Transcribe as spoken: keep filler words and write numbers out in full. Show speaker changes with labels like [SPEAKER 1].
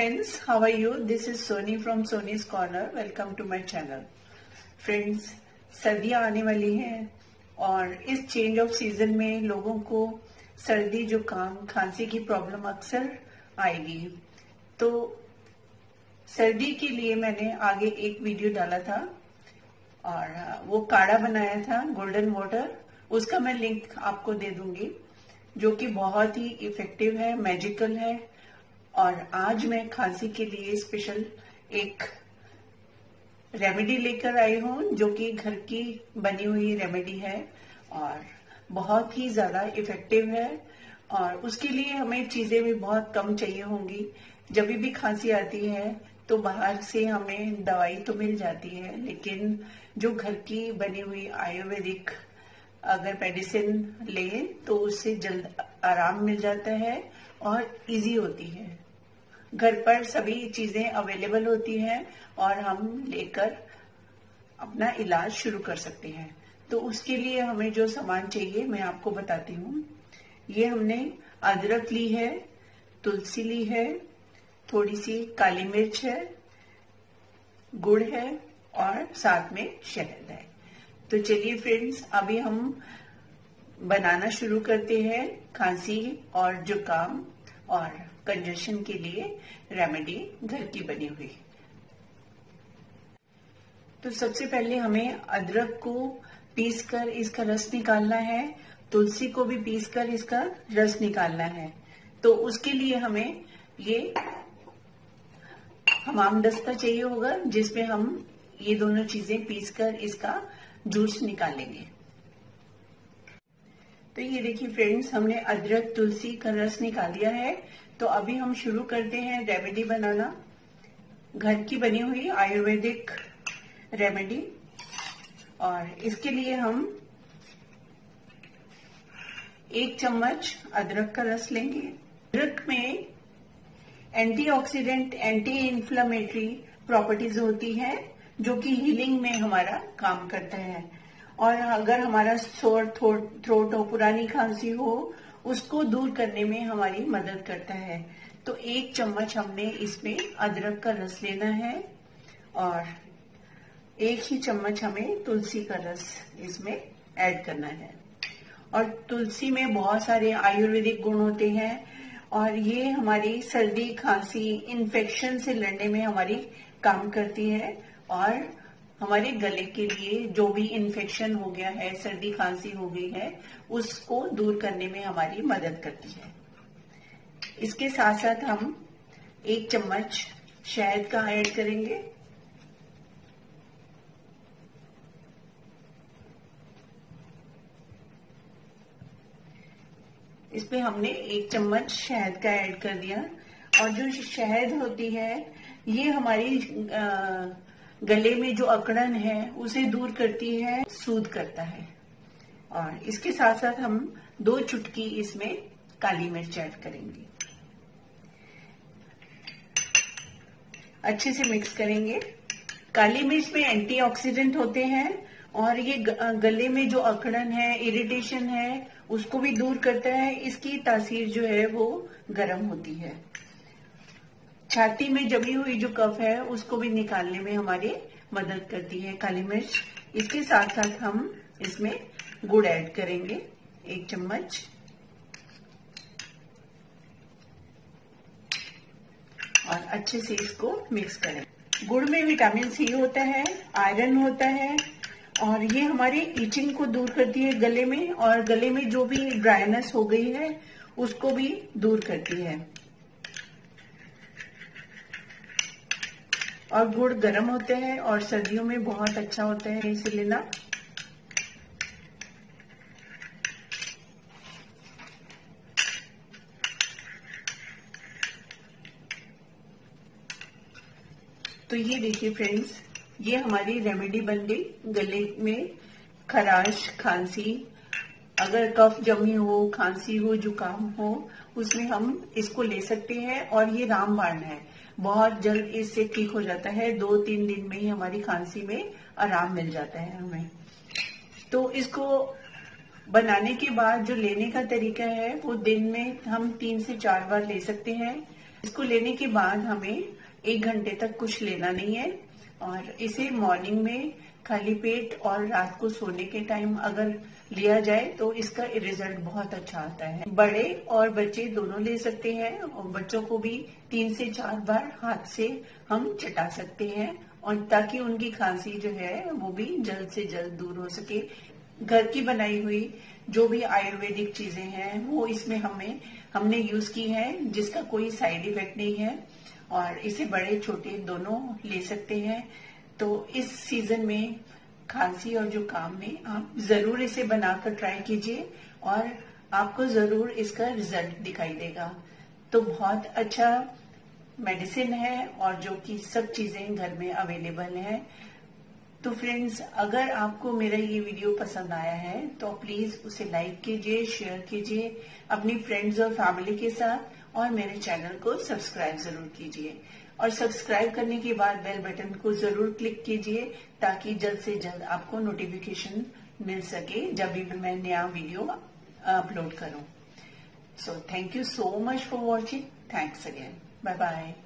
[SPEAKER 1] friends, how are you? This is Sony from Sony's Corner. Welcome to my channel. Friends, सर्दियाँ आने वाली हैं और इस चेंज ऑफ सीजन में लोगों को सर्दी जुकाम खांसी की प्रॉब्लम अक्सर आएगी। तो सर्दी के लिए मैंने आगे एक वीडियो डाला था और वो काढ़ा बनाया था गोल्डन वाटर, उसका मैं लिंक आपको दे दूंगी, जो कि बहुत ही इफेक्टिव है, मैजिकल है। और आज मैं खांसी के लिए स्पेशल एक रेमेडी लेकर आई हूँ, जो कि घर की बनी हुई रेमेडी है और बहुत ही ज्यादा इफेक्टिव है। और उसके लिए हमें चीजें भी बहुत कम चाहिए होंगी। जब भी खांसी आती है तो बाहर से हमें दवाई तो मिल जाती है, लेकिन जो घर की बनी हुई आयुर्वेदिक अगर मेडिसिन ले तो उससे जल्द आराम मिल जाता है और इजी होती है। घर पर सभी चीजें अवेलेबल होती हैं और हम लेकर अपना इलाज शुरू कर सकते हैं। तो उसके लिए हमें जो सामान चाहिए मैं आपको बताती हूँ। ये हमने अदरक ली है, तुलसी ली है, थोड़ी सी काली मिर्च है, गुड़ है और साथ में शहद है। तो चलिए फ्रेंड्स, अभी हम बनाना शुरू करते हैं खांसी और जुकाम और कंजेशन के लिए रेमेडी घर की बनी हुई। तो सबसे पहले हमें अदरक को पीसकर इसका रस निकालना है, तुलसी को भी पीसकर इसका रस निकालना है। तो उसके लिए हमें ये हमाम दस्ता चाहिए होगा, जिसमें हम ये दोनों चीजें पीसकर इसका जूस निकालेंगे। तो ये देखिए फ्रेंड्स, हमने अदरक तुलसी का रस निकाल लिया है। तो अभी हम शुरू करते हैं रेमेडी बनाना, घर की बनी हुई आयुर्वेदिक रेमेडी। और इसके लिए हम एक चम्मच अदरक का रस लेंगे। अदरक में एंटीऑक्सीडेंट, एंटी इन्फ्लेमेटरी प्रॉपर्टीज होती है, जो कि हीलिंग में हमारा काम करता है। और अगर हमारा सोर थ्रोट हो, पुरानी खांसी हो, उसको दूर करने में हमारी मदद करता है। तो एक चम्मच हमने इसमें अदरक का रस लेना है और एक ही चम्मच हमें तुलसी का रस इसमें ऐड करना है। और तुलसी में बहुत सारे आयुर्वेदिक गुण होते हैं और ये हमारी सर्दी खांसी इन्फेक्शन से लड़ने में हमारी काम करती है और हमारे गले के लिए जो भी इन्फेक्शन हो गया है, सर्दी खांसी हो गई है, उसको दूर करने में हमारी मदद करती है। इसके साथ साथ हम एक चम्मच शहद का ऐड करेंगे। इसमें हमने एक चम्मच शहद का ऐड कर दिया। और जो शहद होती है ये हमारी आ, गले में जो अकड़न है उसे दूर करती है, सूद करता है। और इसके साथ साथ हम दो चुटकी इसमें काली मिर्च ऐड करेंगे। अच्छे से मिक्स करेंगे। काली मिर्च में एंटीऑक्सीडेंट होते हैं और ये गले में जो अकड़न है, इरिटेशन है, उसको भी दूर करता है। इसकी तासीर जो है वो गर्म होती है। छाती में जमी हुई जो कफ है उसको भी निकालने में हमारी मदद करती है काली मिर्च। इसके साथ साथ हम इसमें गुड़ ऐड करेंगे, एक चम्मच। और अच्छे से इसको मिक्स करें। गुड़ में विटामिन सी होता है, आयरन होता है और ये हमारी इचिंग को दूर करती है गले में, और गले में जो भी ड्राइनेस हो गई है उसको भी दूर करती है। और गुड़ गर्म होते हैं और सर्दियों में बहुत अच्छा होता है इसे लेना। तो ये देखिए फ्रेंड्स, ये हमारी रेमेडी बन गई। गले में खराश, खांसी, अगर कफ जमी हो, खांसी हो, जुकाम हो, उसमें हम इसको ले सकते हैं। और ये रामबाण है, बहुत जल्द इससे ठीक हो जाता है। दो तीन दिन में ही हमारी खांसी में आराम मिल जाता है हमें। तो इसको बनाने के बाद जो लेने का तरीका है वो दिन में हम तीन से चार बार ले सकते हैं। इसको लेने के बाद हमें एक घंटे तक कुछ लेना नहीं है और इसे मॉर्निंग में खाली पेट और रात को सोने के टाइम अगर लिया जाए तो इसका रिजल्ट बहुत अच्छा आता है। बड़े और बच्चे दोनों ले सकते हैं और बच्चों को भी तीन से चार बार हाथ से हम चटा सकते हैं और ताकि उनकी खांसी जो है वो भी जल्द से जल्द दूर हो सके। घर की बनाई हुई जो भी आयुर्वेदिक चीजें हैं वो इसमें हमें हमने यूज की है, जिसका कोई साइड इफेक्ट नहीं है और इसे बड़े छोटे दोनों ले सकते हैं। तो इस सीजन में खांसी और जुकाम में आप जरूर इसे बनाकर ट्राई कीजिए और आपको जरूर इसका रिजल्ट दिखाई देगा। तो बहुत अच्छा मेडिसिन है और जो कि सब चीजें घर में अवेलेबल है। तो फ्रेंड्स, अगर आपको मेरा ये वीडियो पसंद आया है तो प्लीज उसे लाइक कीजिए, शेयर कीजिए अपनी फ्रेंड्स और फैमिली के साथ और मेरे चैनल को सब्सक्राइब जरूर कीजिए। और सब्सक्राइब करने के बाद बेल बटन को जरूर क्लिक कीजिए ताकि जल्द से जल्द आपको नोटिफिकेशन मिल सके जब भी मैं नया वीडियो अपलोड करूं। So thank you so much for watching. Thanks again. Bye bye.